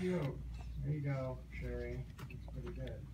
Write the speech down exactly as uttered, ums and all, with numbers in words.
you. There you go, Sherry. Looks pretty good.